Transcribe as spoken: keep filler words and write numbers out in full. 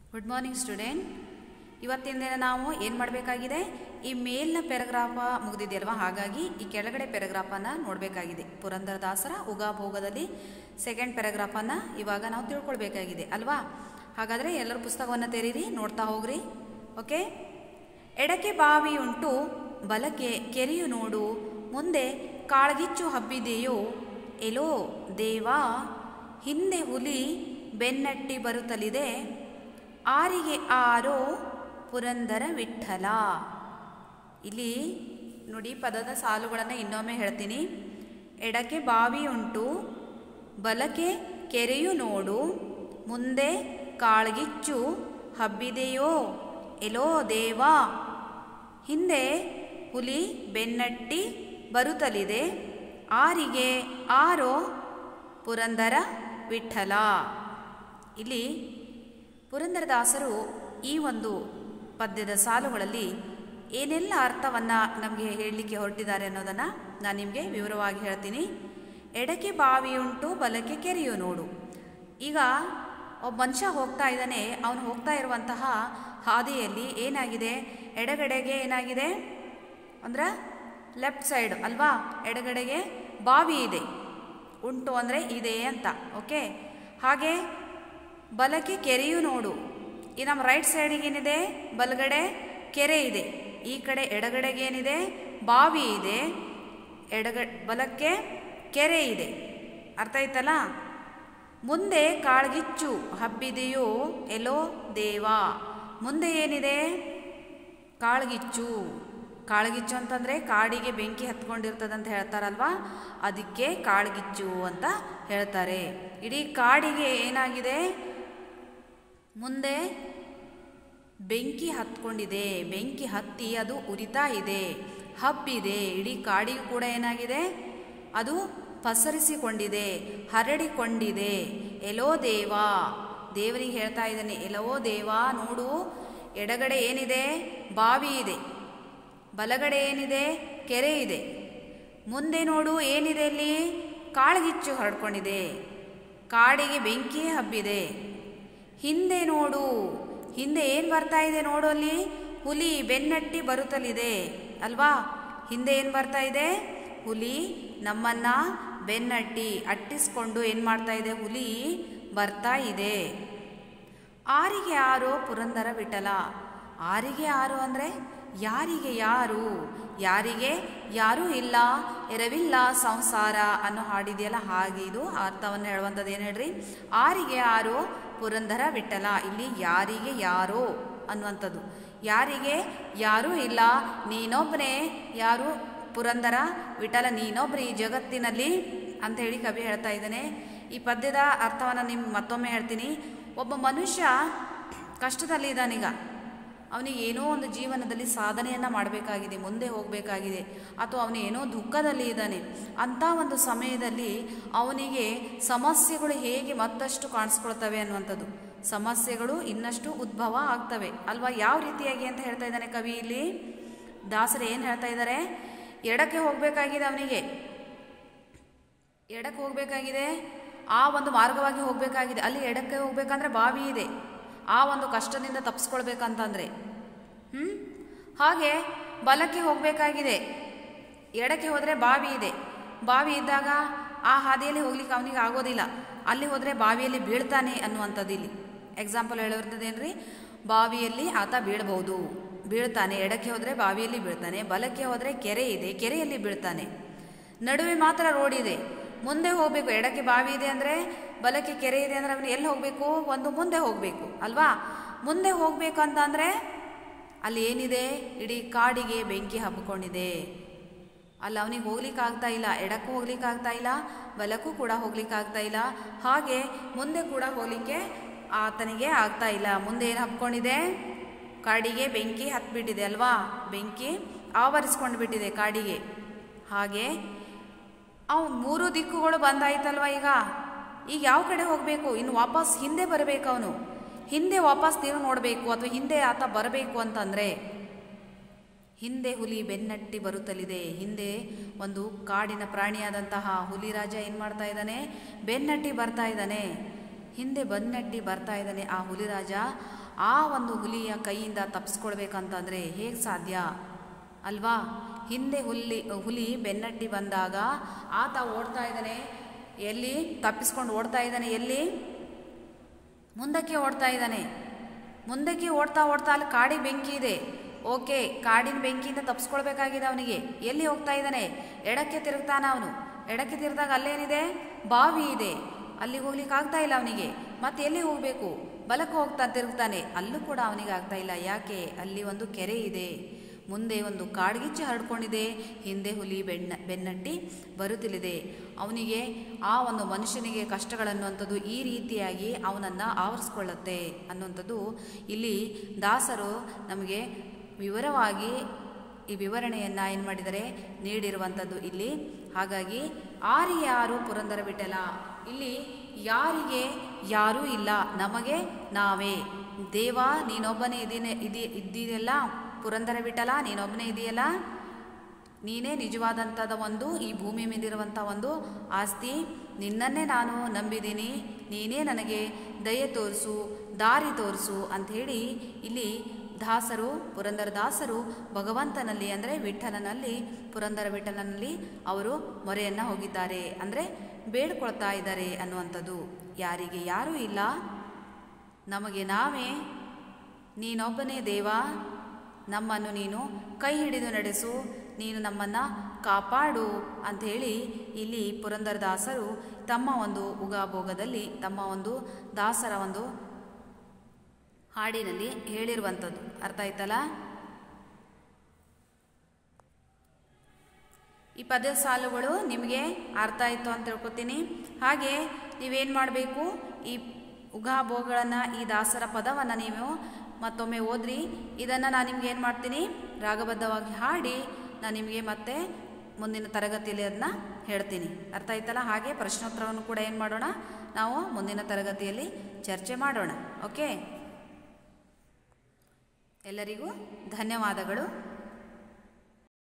Good morning student. ಇವತ್ತಿನ ದಿನ ನಾವು ಏನು ಮಾಡಬೇಕಾಗಿದೆ, ಈ ಮೇಲಿನ ಪ್ಯಾರಾಗ್ರಾಫ ಮುಗಿದಿದೆಯಲ್ವಾ, ಹಾಗಾಗಿ ಈ ಕೆಳಗಡೆ ಪ್ಯಾರಾಗ್ರಾಫನ್ನು ನೋಡಬೇಕಾಗಿದೆ. ಪುರಂದರದಾಸರ ಉಗಾಭೋಗದಲ್ಲಿ ಸೆಕೆಂಡ್ ಪ್ಯಾರಾಗ್ರಾಫನ್ನು ಇವಾಗ ನಾವು ತಿಳ್ಕೊಳ್ಬೇಕಾಗಿದೆ ಅಲ್ವಾ. ಹಾಗಾದರೆ ಎಲ್ಲರೂ ಪುಸ್ತಕವನ್ನು ತೆರೀರಿ, ನೋಡ್ತಾ ಹೋಗ್ರಿ. ಓಕೆ. ಎಡಕ್ಕೆ ಬಾವಿ ಉಂಟು, ಬಲಕ್ಕೆ ಕೆರೆಯು ನೋಡು, ಮುಂದೆ ಕಾಳ್ಗಿಚ್ಚು ಹಬ್ಬಿದೆಯೋ ಎಲ್ಲೋ ದೇವಾ, ಹಿಂದೆ ಹುಲಿ ಬೆನ್ನಟ್ಟಿ ಬರುತ್ತಲಿದೆ, ಆರಿಗೆ ಆರೋ ಪುರಂದರ ವಿಠಲ. ಇಲ್ಲಿ ನೋಡಿ, ಪದದ ಸಾಲುಗಳನ್ನು ಇನ್ನೊಮ್ಮೆ ಹೇಳ್ತೀನಿ. ಎಡಕ್ಕೆ ಬಾವಿ ಉಂಟು, ಬಲಕ್ಕೆ ಕೆರೆಯು ನೋಡು, ಮುಂದೆ ಕಾಳ್ಗಿಚ್ಚು ಹಬ್ಬಿದೆಯೋ ಎಲ್ಲೋ ದೇವಾ, ಹಿಂದೆ ಹುಲಿ ಬೆನ್ನಟ್ಟಿ ಬರುತ್ತಲಿದೆ, ಆರಿಗೆ ಆರೋ ಪುರಂದರ ವಿಠಲ. ಇಲ್ಲಿ ಪುರಂದರದಾಸರು ಈ ಒಂದು ಪದ್ಯದ ಸಾಲುಗಳಲ್ಲಿ ಏನೆಲ್ಲ ಅರ್ಥವನ್ನು ನಮಗೆ ಹೇಳಲಿಕ್ಕೆ ಹೊರಟಿದ್ದಾರೆ ಅನ್ನೋದನ್ನು ನಾನು ನಿಮಗೆ ವಿವರವಾಗಿ ಹೇಳ್ತೀನಿ. ಎಡಕ್ಕೆ ಬಾವಿಯುಂಟು, ಬಲಕ್ಕೆ ಕೆರೆಯು ನೋಡು. ಈಗ ಒಬ್ಬ ಮನುಷ್ಯ ಹೋಗ್ತಾ ಇದ್ದಾನೆ, ಅವನು ಹೋಗ್ತಾ ಇರುವಂತಹ ಹಾದಿಯಲ್ಲಿ ಏನಾಗಿದೆ, ಎಡಗಡೆಗೆ ಏನಾಗಿದೆ ಅಂದ್ರೆ ಲೆಫ್ಟ್ ಸೈಡ್ ಅಲ್ವಾ, ಎಡಗಡೆಗೆ ಬಾವಿ ಇದೆ, ಉಂಟು ಅಂದರೆ ಇದೆ ಅಂತ. ಓಕೆ. ಹಾಗೆ ಬಲಕ್ಕೆ ಕೆರೆಯು ನೋಡು. ಈ ನಮ್ಮ ರೈಟ್ ಸೈಡಿಗೆ ಏನಿದೆ, ಬಲಗಡೆ ಕೆರೆ ಇದೆ, ಈ ಕಡೆ ಎಡಗಡೆಗೆ ಏನಿದೆ, ಬಾವಿ ಇದೆ, ಎಡಗ ಬಲಕ್ಕೆ ಕೆರೆ ಇದೆ. ಅರ್ಥ ಆಯ್ತಲ್ಲ. ಮುಂದೆ ಕಾಳ್ಗಿಚ್ಚು ಹಬ್ಬಿದೆಯೋ ಎಲ್ಲೋ ದೇವಾ, ಮುಂದೆ ಏನಿದೆ, ಕಾಳ್ಗಿಚ್ಚು. ಕಾಳ್ಗಿಚ್ಚು ಅಂತಂದರೆ ಕಾಡಿಗೆ ಬೆಂಕಿ ಹತ್ಕೊಂಡಿರ್ತದಂತ ಹೇಳ್ತಾರಲ್ವಾ, ಅದಕ್ಕೆ ಕಾಳ್ಗಿಚ್ಚು ಅಂತ ಹೇಳ್ತಾರೆ. ಇಡೀ ಕಾಡಿಗೆ ಏನಾಗಿದೆ, ಮುಂದೆ ಬೆಂಕಿ ಹತ್ಕೊಂಡಿದೆ, ಬೆಂಕಿ ಹತ್ತಿ ಅದು ಉರಿತಾ ಇದೆ, ಹಬ್ಬಿದೆ. ಇಡೀ ಕಾಡಿಗೂ ಕೂಡ ಏನಾಗಿದೆ, ಅದು ಪಸರಿಸಿಕೊಂಡಿದೆ, ಹರಡಿಕೊಂಡಿದೆ. ಎಲ್ಲೋ ದೇವಾ, ದೇವರಿಗೆ ಹೇಳ್ತಾ ಇದ್ದಾನೆ, ಎಲ್ಲವೋ ದೇವಾ ನೋಡು, ಎಡಗಡೆ ಏನಿದೆ, ಬಾವಿ ಇದೆ, ಬಲಗಡೆ ಏನಿದೆ, ಕೆರೆ ಇದೆ, ಮುಂದೆ ನೋಡು ಏನಿದೆ, ಅಲ್ಲಿ ಕಾಳ್ಗಿಚ್ಚು ಹರಡ್ಕೊಂಡಿದೆ, ಕಾಡಿಗೆ ಬೆಂಕಿ ಹಬ್ಬಿದೆ. ಹಿಂದೆ ನೋಡು, ಹಿಂದೆ ಏನು ಬರ್ತಾ ಇದೆ ನೋಡು, ಅಲ್ಲಿ ಹುಲಿ ಬೆನ್ನಟ್ಟಿ ಬರುತ್ತಲಿದೆ ಅಲ್ವಾ. ಹಿಂದೆ ಏನು ಬರ್ತಾ ಇದೆ, ಹುಲಿ ನಮ್ಮನ್ನ ಬೆನ್ನಟ್ಟಿ ಅಟ್ಟಿಸ್ಕೊಂಡು ಏನು ಮಾಡ್ತಾ ಇದೆ, ಹುಲಿ ಬರ್ತಾ ಇದೆ. ಆರಿಗೆ ಆರೋ ಪುರಂದರ ವಿಠಲ. ಆರಿಗೆ ಆರು ಅಂದರೆ ಯಾರಿಗೆ ಯಾರು, ಯಾರಿಗೆ ಯಾರೂ ಇಲ್ಲ, ಎರವಿಲ್ಲ ಸಂಸಾರ ಅನ್ನೋ ಹಾಡಿದೆಯಲ್ಲ, ಹಾಗೆ ಇದು ಅರ್ಥವನ್ನು ಹೇಳುವಂಥದ್ದು. ಏನು ಹೇಳ್ರಿ, ಆರಿಗೆ ಯಾರು ಪುರಂದರ ವಿಠಲ. ಇಲ್ಲಿ ಯಾರಿಗೆ ಯಾರೋ ಅನ್ನುವಂಥದ್ದು, ಯಾರಿಗೆ ಯಾರೂ ಇಲ್ಲ, ನೀನೊಬ್ಬನೇ ಯಾರು ಪುರಂದರ ವಿಠಲ, ನೀನೊಬ್ಬರು ಈ ಜಗತ್ತಿನಲ್ಲಿ ಅಂತ ಹೇಳಿ ಕವಿ ಹೇಳ್ತಾ ಇದ್ದಾನೆ. ಈ ಪದ್ಯದ ಅರ್ಥವನ್ನು ನಿಮ್ಗೆ ಮತ್ತೊಮ್ಮೆ ಹೇಳ್ತೀನಿ. ಒಬ್ಬ ಮನುಷ್ಯ ಕಷ್ಟದಲ್ಲಿ ಇದ್ದಾನೀಗ, ಅವನಿಗೆ ಏನೋ ಒಂದು ಜೀವನದಲ್ಲಿ ಸಾಧನೆಯನ್ನು ಮಾಡಬೇಕಾಗಿದೆ, ಮುಂದೆ ಹೋಗಬೇಕಾಗಿದೆ, ಅಥವಾ ಅವನು ಏನೋ ದುಃಖದಲ್ಲಿ ಇದ್ದಾನೆ. ಅಂಥ ಒಂದು ಸಮಯದಲ್ಲಿ ಅವನಿಗೆ ಸಮಸ್ಯೆಗಳು ಹೇಗೆ ಮತ್ತಷ್ಟು ಕಾಣಿಸ್ಕೊಳ್ತವೆ ಅನ್ನುವಂಥದ್ದು, ಸಮಸ್ಯೆಗಳು ಇನ್ನಷ್ಟು ಉದ್ಭವ ಆಗ್ತವೆ ಅಲ್ವಾ. ಯಾವ ರೀತಿಯಾಗಿ ಅಂತ ಹೇಳ್ತಾ ಇದ್ದಾನೆ ಕವಿ ಇಲ್ಲಿ, ದಾಸರು ಏನು ಹೇಳ್ತಾ ಇದ್ದಾರೆ, ಎಡಕ್ಕೆ ಹೋಗಬೇಕಾಗಿದೆ, ಅವನಿಗೆ ಎಡಕ್ಕೆ ಹೋಗಬೇಕಾಗಿದೆ, ಆ ಒಂದು ಮಾರ್ಗವಾಗಿ ಹೋಗಬೇಕಾಗಿದೆ. ಅಲ್ಲಿ ಎಡಕ್ಕೆ ಹೋಗ್ಬೇಕಂದ್ರೆ ಬಾವಿ ಇದೆ, ಆ ಒಂದು ಕಷ್ಟದಿಂದ ತಪ್ಪಿಸ್ಕೊಳ್ಬೇಕಂತಂದರೆ. ಹ್ಞೂ ಹಾಗೆ ಬಲಕ್ಕೆ ಹೋಗಬೇಕಾಗಿದೆ, ಎಡಕ್ಕೆ ಹೋದರೆ ಬಾವಿ ಇದೆ, ಬಾವಿ ಇದ್ದಾಗ ಆ ಹಾದಿಯಲ್ಲಿ ಹೋಗ್ಲಿಕ್ಕೆ ಅವನಿಗೆ ಆಗೋದಿಲ್ಲ, ಅಲ್ಲಿ ಹೋದರೆ ಬಾವಿಯಲ್ಲಿ ಬೀಳ್ತಾನೆ ಅನ್ನುವಂಥದ್ದು. ಇಲ್ಲಿ ಎಕ್ಸಾಂಪಲ್ ಹೇಳಿರ್ತದೇನು ರೀ, ಬಾವಿಯಲ್ಲಿ ಆತ ಬೀಳ್ಬೋದು, ಬೀಳ್ತಾನೆ. ಎಡಕ್ಕೆ ಹೋದರೆ ಬಾವಿಯಲ್ಲಿ ಬೀಳ್ತಾನೆ, ಬಲಕ್ಕೆ ಹೋದರೆ ಕೆರೆ ಇದೆ, ಕೆರೆಯಲ್ಲಿ ಬೀಳ್ತಾನೆ. ನಡುವೆ ಮಾತ್ರ ರೋಡ್ ಇದೆ, ಮುಂದೆ ಹೋಗಬೇಕು. ಎಡಕ್ಕೆ ಬಾವಿ ಇದೆ ಅಂದರೆ, ಬಲಕ್ಕೆ ಕೆರೆ ಇದೆ ಅಂದರೆ ಅವನು ಎಲ್ಲಿ ಹೋಗಬೇಕು, ಒಂದು ಮುಂದೆ ಹೋಗಬೇಕು ಅಲ್ವಾ. ಮುಂದೆ ಹೋಗಬೇಕು ಅಂತಂದರೆ ಅಲ್ಲಿ ಏನಿದೆ, ಇಡೀ ಕಾಡಿಗೆ ಬೆಂಕಿ ಹಬ್ಬಿಕೊಂಡಿದೆ, ಅಲ್ಲಿ ಅವನಿಗೆ ಹೋಗ್ಲಿಕ್ಕೆ ಆಗ್ತಾ ಇಲ್ಲ, ಎಡಕ್ಕೂ ಹೋಗ್ಲಿಕ್ಕೆ ಆಗ್ತಾ ಇಲ್ಲ, ಬಲಕ್ಕೂ ಕೂಡ ಹೋಗ್ಲಿಕ್ಕೆ ಆಗ್ತಾ ಇಲ್ಲ, ಹಾಗೆ ಮುಂದೆ ಕೂಡ ಹೋಗಲಿಕ್ಕೆ ಆತನಿಗೆ ಆಗ್ತಾ ಇಲ್ಲ. ಮುಂದೆ ಏನು ಹಬ್ಕೊಂಡಿದೆ, ಕಾಡಿಗೆ ಬೆಂಕಿ ಹತ್ಬಿಟ್ಟಿದೆ ಅಲ್ವಾ, ಬೆಂಕಿ ಆವರಿಸ್ಕೊಂಡು ಬಿಟ್ಟಿದೆ ಕಾಡಿಗೆ. ಹಾಗೆ ಅವು ಮೂರು ದಿಕ್ಕುಗಳು ಬಂದಾಯ್ತಲ್ವ. ಈಗ ಈಗ ಯಾವ ಕಡೆ ಹೋಗಬೇಕು, ಇನ್ನು ವಾಪಸ್ ಹಿಂದೆ ಬರಬೇಕು, ಅವನು ಹಿಂದೆ ವಾಪಸ್ ನೀವು ನೋಡಬೇಕು, ಅಥವಾ ಹಿಂದೆ ಆತ ಬರಬೇಕು ಅಂತಂದರೆ, ಹಿಂದೆ ಹುಲಿ ಬೆನ್ನಟ್ಟಿ ಬರುತ್ತಲಿದೆ. ಹಿಂದೆ ಒಂದು ಕಾಡಿನ ಪ್ರಾಣಿಯಾದಂತಹ ಹುಲಿ ರಾಜ ಏನು ಮಾಡ್ತಾ ಇದ್ದಾನೆ, ಬೆನ್ನಟ್ಟಿ ಬರ್ತಾ ಇದ್ದಾನೆ. ಹಿಂದೆ ಬೆನ್ನಟ್ಟಿ ಬರ್ತಾ ಇದ್ದಾನೆ ಆ ಹುಲಿರಾಜ. ಆ ಒಂದು ಹುಲಿಯ ಕೈಯಿಂದ ತಪ್ಪಿಸ್ಕೊಳ್ಬೇಕಂತಂದರೆ ಹೇಗೆ ಸಾಧ್ಯ ಅಲ್ವಾ? ಹಿಂದೆ ಹುಲಿ ಹುಲಿ ಬೆನ್ನಟ್ಟಿ ಬಂದಾಗ ಆತ ಓಡ್ತಾ ಇದ್ದಾನೆ, ಎಲ್ಲಿ ತಪ್ಪಿಸ್ಕೊಂಡು ಓಡ್ತಾ ಇದ್ದಾನೆ, ಎಲ್ಲಿ ಮುಂದಕ್ಕೆ ಓಡ್ತಾ ಇದ್ದಾನೆ. ಮುಂದಕ್ಕೆ ಓಡ್ತಾ ಓಡ್ತಾ ಅಲ್ಲಿ ಕಾಡಿಗೆ ಬೆಂಕಿ ಇದೆ. ಓಕೆ, ಕಾಡಿನ ಬೆಂಕಿಯಿಂದ ತಪ್ಪಿಸ್ಕೊಳ್ಬೇಕಾಗಿದೆ ಅವನಿಗೆ. ಎಲ್ಲಿ ಹೋಗ್ತಾ ಇದ್ದಾನೆ? ಎಡಕ್ಕೆ ತಿರುಗ್ತಾನೆ ಅವನು. ಎಡಕ್ಕೆ ತಿರುಗಿದಾಗ ಅಲ್ಲೇನಿದೆ? ಬಾವಿ ಇದೆ. ಅಲ್ಲಿಗೆ ಹೋಗ್ಲಿಕ್ಕೆ ಆಗ್ತಾ ಇಲ್ಲ ಅವನಿಗೆ. ಮತ್ತೆ ಎಲ್ಲಿ ಹೋಗಬೇಕು? ಬಲಕ್ಕೆ ಹೋಗ್ತಾ ತಿರುಗ್ತಾನೆ, ಅಲ್ಲೂ ಕೂಡ ಅವನಿಗೆ ಆಗ್ತಾ ಇಲ್ಲ. ಯಾಕೆ? ಅಲ್ಲಿ ಒಂದು ಕೆರೆ ಇದೆ, ಮುಂದೆ ಒಂದು ಕಾಡ್ಗಿಚ್ಚು ಹರಡ್ಕೊಂಡಿದೆ, ಹಿಂದೆ ಹುಲಿ ಬೆನ್ನ ಬೆನ್ನಟ್ಟಿ ಬರುತ್ತಿಲ್ಲಿದೆ. ಅವನಿಗೆ ಆ ಒಂದು ಮನುಷ್ಯನಿಗೆ ಕಷ್ಟಗಳನ್ನುವಂಥದ್ದು ಈ ರೀತಿಯಾಗಿ ಅವನನ್ನು ಆವರಿಸ್ಕೊಳ್ಳುತ್ತೆ ಅನ್ನುವಂಥದ್ದು ಇಲ್ಲಿ ದಾಸರು ನಮಗೆ ವಿವರವಾಗಿ ಈ ವಿವರಣೆಯನ್ನು ಏನು ಮಾಡಿದರೆ ನೀಡಿರುವಂಥದ್ದು ಇಲ್ಲಿ. ಹಾಗಾಗಿ ಆರ್ಯಾರು ಪುರಂದರ ವಿಠಲ, ಇಲ್ಲಿ ಯಾರಿಗೆ ಯಾರೂ ಇಲ್ಲ, ನಮಗೆ ನಾವೇ. ದೇವ ನೀನೊಬ್ಬನೇ ಇದೀನೆ ಇದಿ ಇದ್ದೀಯಲ್ಲ, ಪುರಂದರ ವಿಠಲ ನೀನೊಬ್ಬನೇ ಇದೆಯಲ್ಲ, ನೀನೇ ನಿಜವಾದಂಥದ ಒಂದು ಈ ಭೂಮಿ ಮೇಲಿರುವಂಥ ಒಂದು ಆಸ್ತಿ. ನಿನ್ನನ್ನೇ ನಾನು ನಂಬಿದ್ದೀನಿ, ನೀನೇ ನನಗೆ ದಯೆ ತೋರಿಸು, ದಾರಿ ತೋರಿಸು ಅಂಥೇಳಿ ಇಲ್ಲಿ ದಾಸರು, ಪುರಂದರ ದಾಸರು ಭಗವಂತನಲ್ಲಿ ಅಂದರೆ ವಿಠಲನಲ್ಲಿ, ಪುರಂದರ ವಿಠಲನಲ್ಲಿ ಅವರು ಮೊರೆಯನ್ನು ಹೋಗಿದ್ದಾರೆ, ಅಂದರೆ ಬೇಡ್ಕೊಳ್ತಾ ಇದ್ದಾರೆ ಅನ್ನುವಂಥದ್ದು. ಯಾರಿಗೆ ಯಾರೂ ಇಲ್ಲ, ನಮಗೆ ನಾವೇ, ನೀನೊಬ್ಬನೇ ದೇವ, ನಮ್ಮನ್ನು ನೀನು ಕೈ ಹಿಡಿದು ನಡೆಸು, ನೀನು ನಮ್ಮನ್ನು ಕಾಪಾಡು ಅಂಥೇಳಿ ಇಲ್ಲಿ ಪುರಂದರದಾಸರು ತಮ್ಮ ಒಂದು ಉಗಾಭೋಗದಲ್ಲಿ, ತಮ್ಮ ಒಂದು ದಾಸರ ಒಂದು ಹಾಡಿನಲ್ಲಿ ಹೇಳಿರುವಂಥದ್ದು. ಅರ್ಥ ಆಯ್ತಲ್ಲ? ಈ ಪದ ಸಾಲುಗಳು ನಿಮಗೆ ಅರ್ಥ ಆಯಿತು ಅಂತ ತಿಳ್ಕೊತೀನಿ. ಹಾಗೆ ನೀವೇನು ಮಾಡಬೇಕು, ಈ ಉಗಾಭೋಗಗಳನ್ನು, ಈ ದಾಸರ ಪದವನ್ನು ನೀವು ಮತ್ತೊಮ್ಮೆ ಓದ್ರಿ. ಇದನ್ನು ನಾನು ನಿಮ್ಗೆ ಏನು ಮಾಡ್ತೀನಿ, ರಾಗಬದ್ಧವಾಗಿ ಹಾಡಿ ನಾನು ನಿಮಗೆ ಮತ್ತೆ ಮುಂದಿನ ತರಗತಿಯಲ್ಲಿ ಅದನ್ನ ಹೇಳ್ತೀನಿ. ಅರ್ಥ ಆಯ್ತಲ್ಲ? ಹಾಗೆ ಪ್ರಶ್ನೋತ್ತರವನ್ನು ಕೂಡ ಏನು ಮಾಡೋಣ, ನಾವು ಮುಂದಿನ ತರಗತಿಯಲ್ಲಿ ಚರ್ಚೆ ಮಾಡೋಣ. ಓಕೆ, ಎಲ್ಲರಿಗೂ ಧನ್ಯವಾದಗಳು.